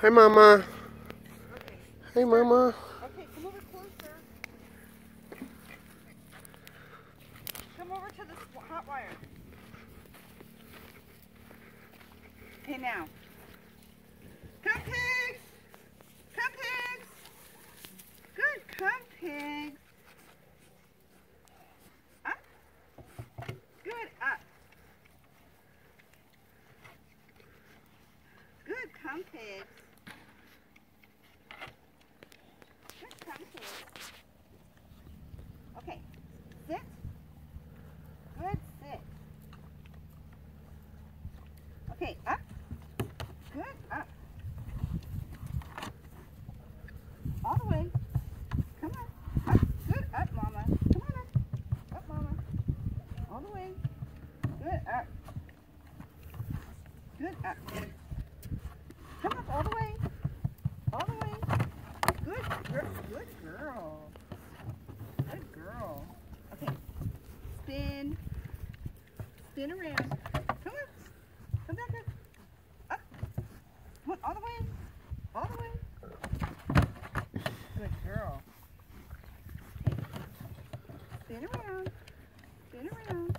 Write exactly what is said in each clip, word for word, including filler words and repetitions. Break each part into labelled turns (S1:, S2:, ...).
S1: Hi, Mama.
S2: Okay.
S1: Hey, Mama.
S2: Okay, come over closer. Come over to the hot wire. Okay, now. Come, pigs! Come, pigs! Good, come, pigs. Up. Good, up. Good, come, pigs. Good, come, pigs. Okay, sit. Good, sit. Okay, up. Good, up. All the way. Come on. Up. Good, up, Mama. Come on up. Up, Mama. All the way. Good, up. Good, up. Come up all the way. All the way. Good girl. Good girl. Good girl. Okay. Spin. Spin around. Come on. Come back up. Up. Come on, all the way. All the way. Good girl. Okay. Spin around. Spin around.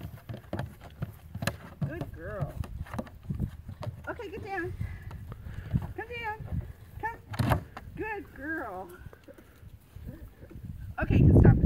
S2: Good girl. Okay, get down. Come down. Come. Good girl. Okay, you can stop.